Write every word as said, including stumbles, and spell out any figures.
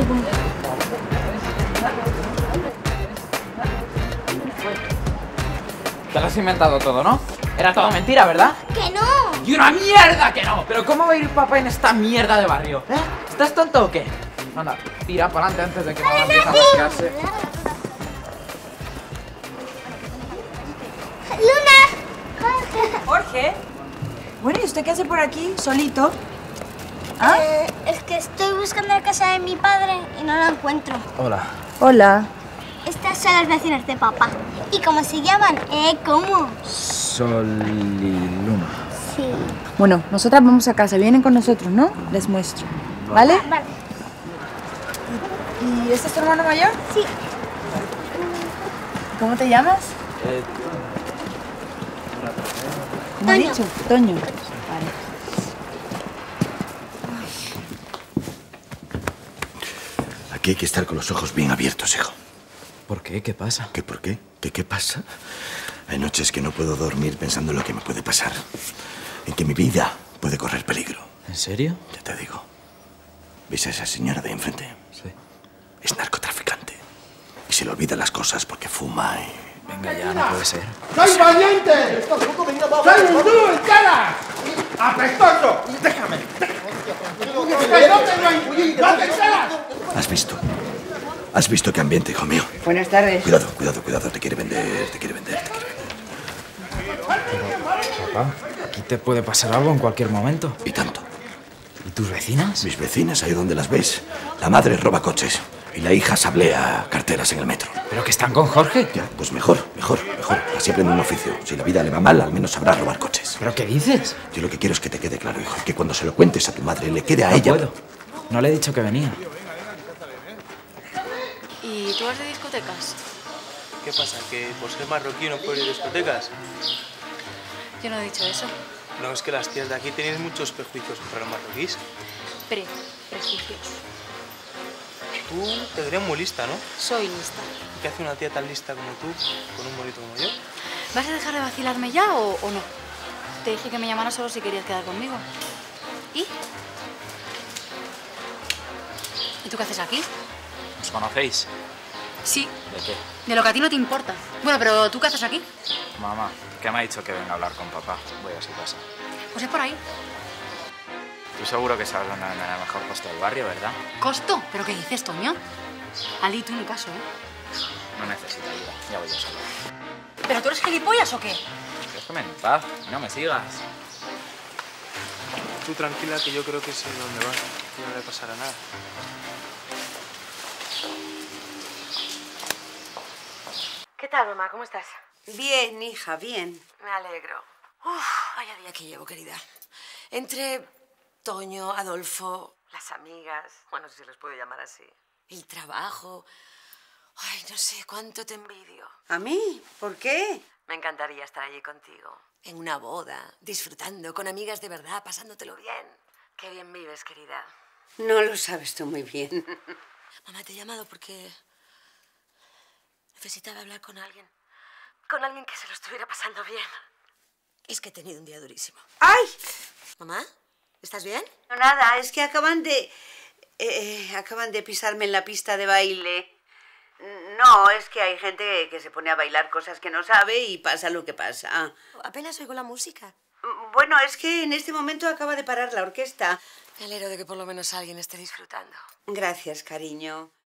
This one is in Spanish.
Te lo has inventado todo, ¿no? Era todo mentira, ¿verdad? ¡Que no! ¡Y una mierda que no! ¿Pero cómo va a ir papá en esta mierda de barrio? ¿Eh? ¿Estás tonto o qué? Anda, tira para adelante antes de que mamá empiece a rascarse. ¡Luna! Jorge. Bueno, ¿y usted qué hace por aquí, solito? ¿Ah? Eh, es que estoy buscando la casa de mi padre y no la encuentro. Hola. Hola. Estas son las vecinas de papá. ¿Y cómo se llaman? ¿Eh? ¿Cómo? Sol y Luna. Sí. Bueno, nosotras vamos a casa. Vienen con nosotros, ¿no? Les muestro. ¿Vale? Vale. ¿Y este es tu hermano mayor? Sí. ¿Cómo te llamas? Eh, ¿Cómo has Toño. dicho? Toño. Vale. Aquí hay que estar con los ojos bien abiertos, hijo. ¿Por qué? ¿Qué pasa? ¿Qué por qué? ¿Qué qué pasa? Hay noches que no puedo dormir pensando en lo que me puede pasar. En que mi vida puede correr peligro. ¿En serio? Ya te digo. ¿Ves a esa señora de enfrente? Sí. Es narcotraficante. Y se le olvidan las cosas porque fuma y... Venga ya, no puede ser. ¡Soy valiente! ¡Soy un duro en cara! ¡Apestoso! ¡Déjame! ¡Que no te lo ¡No te enteras! ¿Has visto? ¿Has visto qué ambiente, hijo mío? Buenas tardes. Cuidado, cuidado, cuidado. Te quiere vender, te quiere vender, te quiere vender. Papá, aquí te puede pasar algo en cualquier momento. Y tanto. ¿Y tus vecinas? Mis vecinas, ahí donde las ves. La madre roba coches y la hija sablea carteras en el metro. ¿Pero que están con Jorge? Ya, pues mejor, mejor, mejor. Así aprende un oficio. Si la vida le va mal, al menos sabrá robar coches. ¿Pero qué dices? Yo lo que quiero es que te quede claro, hijo, que cuando se lo cuentes a tu madre, le quede a No ella... puedo. No le he dicho que venía. ¿Y tú vas de discotecas? ¿Qué pasa? ¿Que por ser marroquí no puedes ir a discotecas? Yo no he dicho eso. No, es que las tías de aquí tienen muchos prejuicios contra los marroquíes. Pre, prejuicios. Tú te crees muy lista, ¿no? Soy lista. ¿Qué hace una tía tan lista como tú con un bonito como yo? ¿Vas a dejar de vacilarme ya o, o no? Te dije que me llamaras solo si querías quedar conmigo. ¿Y? ¿Y tú qué haces aquí? ¿Os conocéis? Sí, ¿De qué? de lo que a ti no te importa. Bueno, pero ¿tú qué haces aquí? Mamá, que me ha dicho que venga a hablar con papá. Voy a su casa. Pues es por ahí. Tú seguro que sabes dónde venden el mejor costo del barrio, ¿verdad? ¿Costo? ¿Pero qué dices, Toño? Ali, tú ni caso, ¿eh? No necesito ayuda, ya voy yo solo. ¿Pero tú eres gilipollas o qué? Déjame en paz, no me sigas. Tú tranquila, que yo creo que sé dónde vas. Que no le pasará nada. ¿Qué tal, mamá? ¿Cómo estás? Bien, hija, bien. Me alegro. Uf, vaya día que llevo, querida. Entre Toño, Adolfo, las amigas, bueno, si se les puede llamar así, el trabajo... Ay, no sé cuánto te envidio. ¿A mí? ¿Por qué? Me encantaría estar allí contigo, en una boda, disfrutando, con amigas de verdad, pasándotelo bien. Qué bien vives, querida. No lo sabes tú muy bien. Mamá, te he llamado porque necesitaba hablar con alguien. Con alguien que se lo estuviera pasando bien. Es que he tenido un día durísimo. ¡Ay! ¿Mamá? ¿Estás bien? No, nada, es que acaban de... eh, acaban de pisarme en la pista de baile. No, es que hay gente que se pone a bailar cosas que no sabe y pasa lo que pasa. Apenas oigo la música. Bueno, es que en este momento acaba de parar la orquesta. Me alegro de que por lo menos alguien esté disfrutando. Gracias, cariño.